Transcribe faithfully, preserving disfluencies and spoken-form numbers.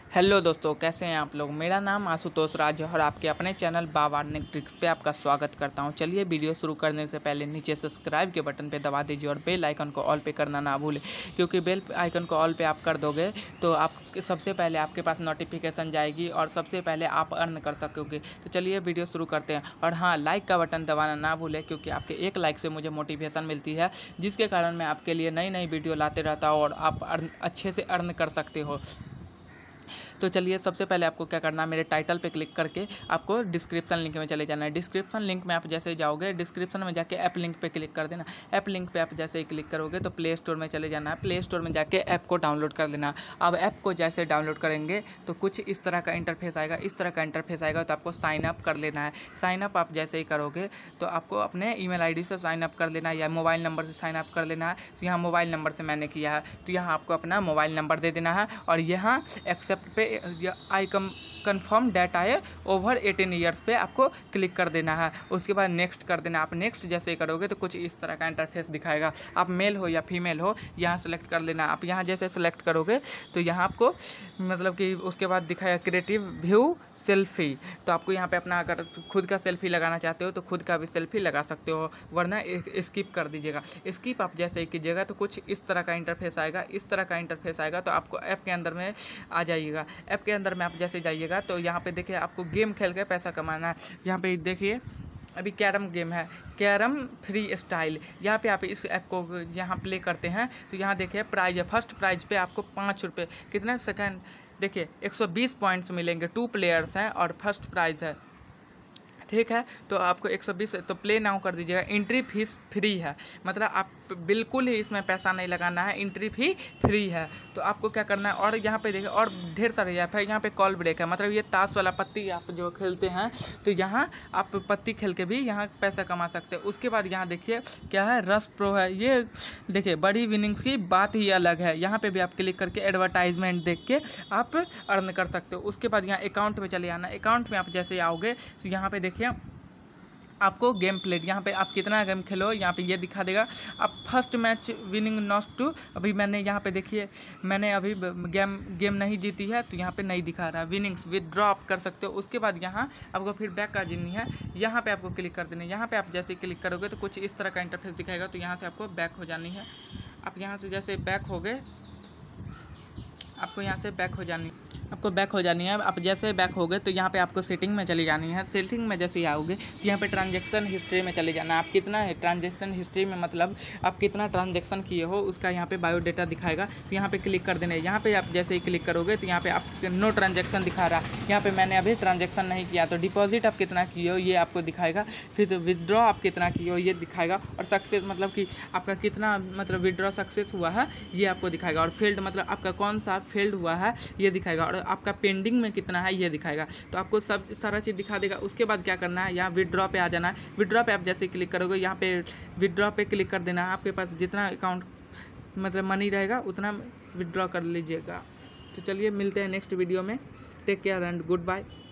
Hello दोस्तों, कैसे हैं आप लोग। मेरा नाम आशुतोष राज है और आपके अपने चैनल बाब अर्निंग ट्रिक्स पे आपका स्वागत करता हूं। चलिए वीडियो शुरू करने से पहले नीचे सब्सक्राइब के बटन पे दबा दीजिए और बेल आइकन को ऑल पे करना ना भूलें, क्योंकि बेल आइकन को ऑल पे आप कर दोगे तो आप सबसे पहले आपके पास नोटिफिकेशन जाएगी और सबसे पहले आप अर्न कर सकोगे। तो चलिए वीडियो शुरू करते हैं। और हाँ, लाइक का बटन दबाना ना भूलें, क्योंकि आपके एक लाइक से मुझे मोटिवेशन मिलती है, जिसके कारण मैं आपके लिए नई नई वीडियो लाते रहता हूँ और आप अच्छे से अर्न कर सकते हो। तो चलिए, सबसे पहले आपको क्या करना है, मेरे टाइटल पे क्लिक करके आपको डिस्क्रिप्शन लिंक में चले जाना है। डिस्क्रिप्शन लिंक में आप जैसे जाओगे, डिस्क्रिप्शन में जाके ऐप लिंक पे क्लिक कर देना। ऐप लिंक पे आप जैसे ही क्लिक करोगे तो प्ले स्टोर में चले जाना है। प्ले स्टोर में जाके ऐप को डाउनलोड कर लेना। अब ऐप को जैसे डाउनलोड करेंगे तो कुछ इस तरह का इंटरफेस आएगा। इस तरह का इंटरफेस आएगा तो आपको साइन अप कर लेना है। साइन अप आप जैसे ही करोगे तो आपको अपने ईमेल आईडी से साइन अप कर लेना है या मोबाइल नंबर से साइन अप कर लेना है। तो यहाँ मोबाइल नंबर से मैंने किया है, तो यहाँ आपको अपना मोबाइल नंबर दे देना है और यहाँ एक्सेप्ट पे I come confirm that I over eighteen years पे आपको क्लिक कर देना है। उसके बाद नेक्स्ट कर देना। आप नेक्स्ट जैसे करोगे तो कुछ इस तरह का इंटरफेस दिखाएगा। आप मेल हो या फीमेल हो यहाँ सेलेक्ट कर लेना। आप यहाँ जैसे सेलेक्ट करोगे तो यहाँ आपको मतलब कि उसके बाद दिखाएगा क्रिएटिव व्यू सेल्फी। तो आपको यहाँ पे अपना अगर खुद का सेल्फी लगाना चाहते हो तो खुद का भी सेल्फी लगा सकते हो, वरना स्किप कर दीजिएगा। स्किप आप जैसे ही कीजिएगा तो कुछ इस तरह का इंटरफेस आएगा। इस तरह का इंटरफेस आएगा तो आपको ऐप के अंदर में आ जाइएगा। ऐप के अंदर में आप जैसे जाइएगा तो यहाँ पे देखिए आपको गेम खेल के पैसा कमाना है। यहाँ पे देखिए अभी कैरम गेम है, कैरम फ्री स्टाइल। यहाँ पे आप इस ऐप को यहाँ प्ले करते हैं तो यहाँ देखिए प्राइज है। फर्स्ट प्राइज पे आपको पाँच रुपये कितने सेकंड देखिए एक सौ बीस पॉइंट्स मिलेंगे। टू प्लेयर्स हैं और फर्स्ट प्राइज है, ठीक है। तो आपको एक सौ बीस तो प्ले नाउ कर दीजिएगा। एंट्री फीस फ्री है, मतलब आप बिल्कुल ही इसमें पैसा नहीं लगाना है, एंट्री फी फ्री है। तो आपको क्या करना है, और यहाँ पे देखिए और ढेर सारे ऐप है। यहाँ पे कॉल ब्रेक है, मतलब ये ताश वाला पत्ती आप जो खेलते हैं तो यहाँ आप पत्ती खेल के भी यहाँ पैसा कमा सकते हैं। उसके बाद यहाँ देखिए क्या है, रश प्रो है। ये देखिए बड़ी विनिंग्स की बात ही अलग है। यहाँ पे भी आप क्लिक करके एडवर्टाइजमेंट देख के आप अर्न कर सकते हो। उसके बाद यहाँ अकाउंट में चले आना। अकाउंट में आप जैसे आओगे तो यहाँ पे देखिए आपको गेम प्लेट, यहाँ पे आप कितना गेम खेलो यहाँ पे ये दिखा देगा। आप first match winning not two, अभी मैंने यहाँ पे देखिए मैंने अभी गेम गेम नहीं जीती है तो यहाँ पे नहीं दिखा रहा है। विनिंग्स विदड्रॉ आप कर सकते हो। उसके बाद यहाँ आपको फिर बैक आ जानी है। यहाँ पे आपको क्लिक कर देना है। यहाँ पे आप जैसे क्लिक करोगे तो कुछ इस तरह का इंटरफेस दिखाएगा। तो यहाँ से आपको बैक हो जानी है। आप यहाँ से जैसे बैक हो गए, आपको यहाँ से बैक हो जानी आपको बैक हो जानी है। आप जैसे बैक हो गए तो यहाँ पे आपको सेटिंग में चली जानी है। सेटिंग में जैसे ही आओगे तो यहाँ पे ट्रांजैक्शन हिस्ट्री में चले जाना है। आप कितना है ट्रांजैक्शन हिस्ट्री में, मतलब आप कितना ट्रांजैक्शन किए हो उसका यहाँ पे बायोडेटा दिखाएगा। तो यहाँ पे क्लिक कर देना है। यहाँ पे आप जैसे ही क्लिक करोगे तो यहाँ पे आप नो ट्रांजैक्शन दिखा रहा है। यहाँ पे मैंने अभी ट्रांजैक्शन नहीं किया। तो डिपॉजिट आप कितना किए हो ये आपको दिखाएगा। फिर विदड्रॉ आप कितना किए हो ये दिखाएगा। और सक्सेस मतलब कि आपका कितना मतलब विदड्रॉ सक्सेस हुआ है ये आपको दिखाएगा। और फेल्ड मतलब आपका कौन सा फेल्ड हुआ है ये दिखाएगा। और आपका पेंडिंग में कितना है ये दिखाएगा। तो आपको सब सारा चीज़ दिखा देगा। उसके बाद क्या करना है, यहाँ विदड्रॉ पे आ जाना है। विदड्रॉ पे आप जैसे क्लिक करोगे यहाँ पे विदड्रॉ पे क्लिक कर देना है। आपके पास जितना अकाउंट मतलब मनी रहेगा उतना विदड्रॉ कर लीजिएगा। तो चलिए मिलते हैं नेक्स्ट वीडियो में। Take care and good bye.